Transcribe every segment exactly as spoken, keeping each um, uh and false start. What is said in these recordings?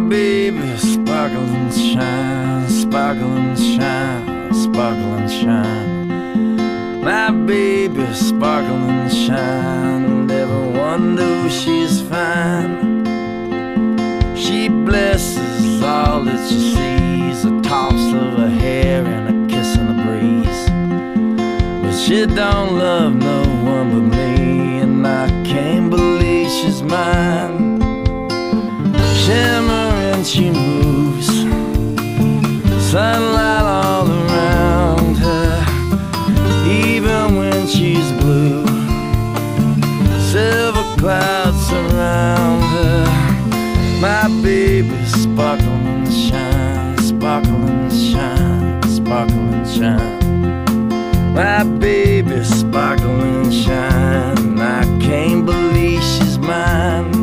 baby, sparkle and shine, sparkle and shine, sparkle and shine. My baby, sparkle and shine, everyone knows she's fine. She blesses all that she sees, a toss of her hair and a kiss in the breeze. But she don't love no one but me, and I can't believe she's mine. Shimmering she moves, sunlight all around her, even when she's blue. Silver clouds surround her. My baby, sparkle and shine, sparkle and shine, sparkle and shine. My baby, sparkle and shine, I can't believe she's mine.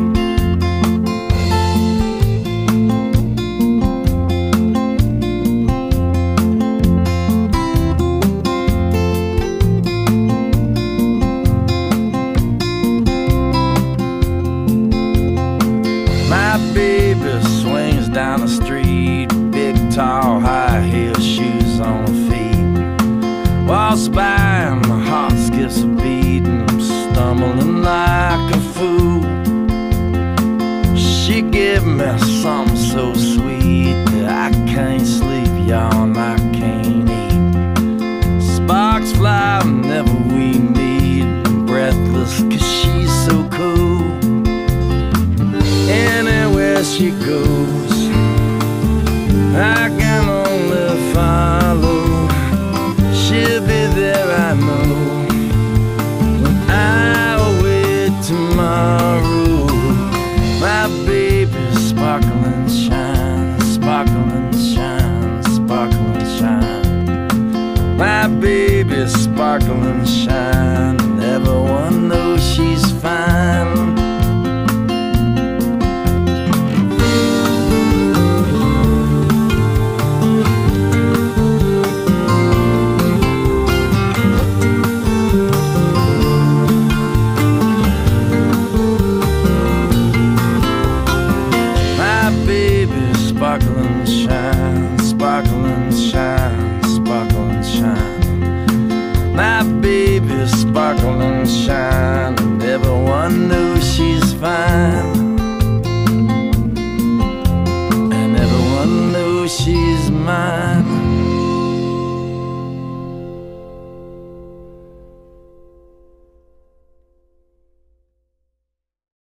Baby swings down the street, big, tall, high-heel shoes on her feet. Walks by and my heart skips a beat, and I'm stumbling like a fool. She give me something so sweet that I can't sleep, y'all, and I can't eat. Sparks fly whenever we meet, I'm breathless 'cause she's so cool. Anywhere she goes, I can only follow. She'll be there, I know, when I await tomorrow. My baby, sparkle and shine, sparkle and shine, sparkle and shine. My baby, sparkle and shine.